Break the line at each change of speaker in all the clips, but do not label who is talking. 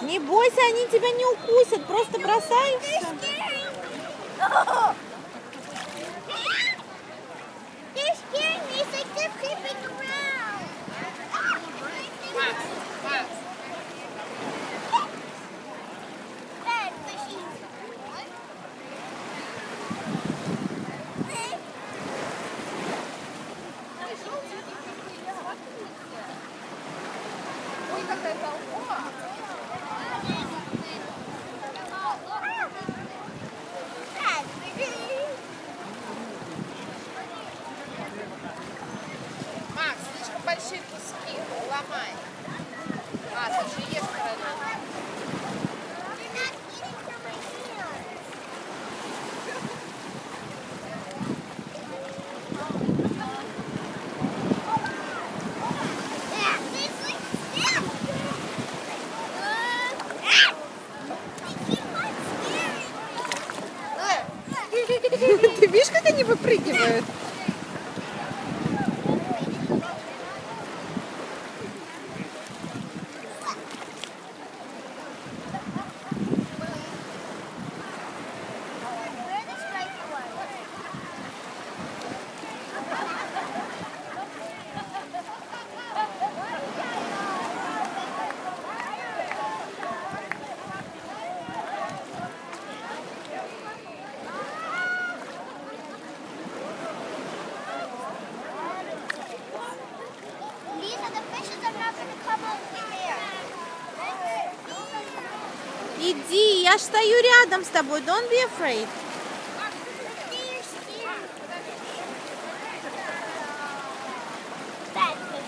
Не бойся, они тебя не укусят, просто бросай и все.
Ой, какая толпа! Макс, слишком большие куски, ломай. Ты же ешь правильно.
Ты видишь, как они выпрыгивают? Иди, я ж стою рядом с тобой. Don't be afraid.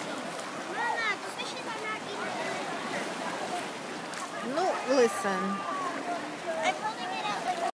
Ну, listen.